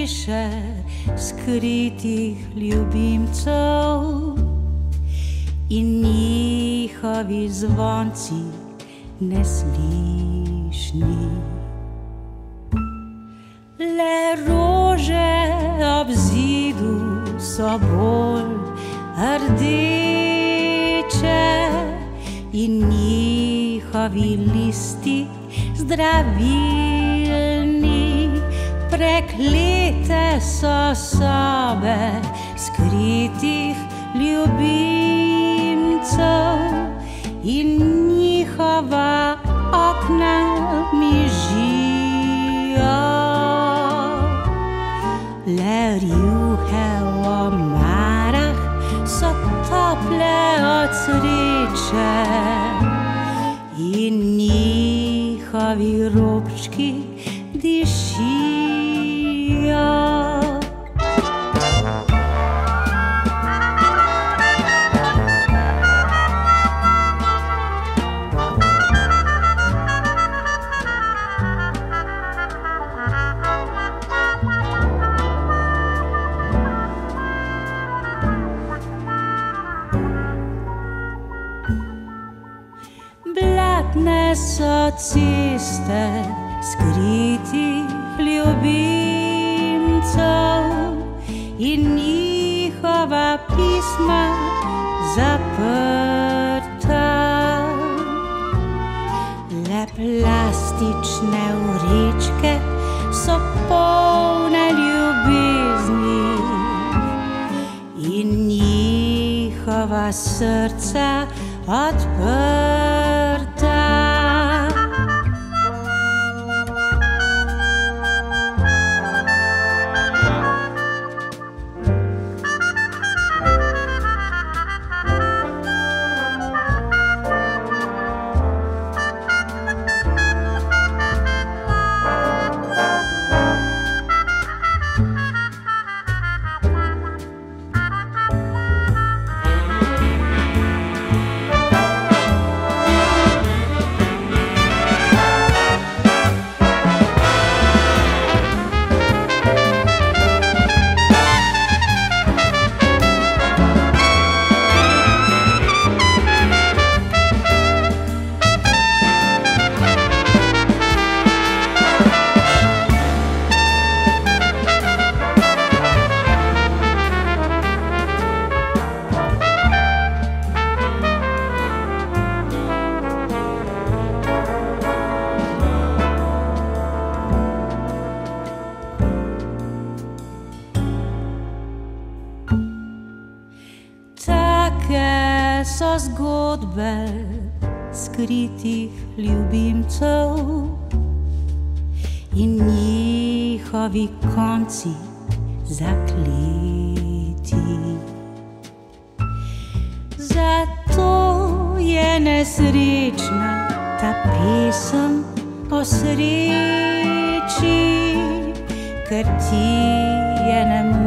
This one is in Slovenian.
hiše skritih ljubimcev in njihovi zvonci neslišni. Le rože ob zidu so bolj rdeče in njihovi listi zdravilni. Preklete so sobe skritih ljubimcev in njihova okna mižijo. Le rjuhe v omarah so tople od sreče in njihovi robčki dišijo. Blatne so ceste skritih ljubimcev in njihova pisma zaprta. Le plastične vrečke so polne ljubezni in njihova srca odprta. So zgodbe skritih ljubimcev in njihovi konci zakleti. Zato je nesrečna ta pesem o sreči, ker ti je ne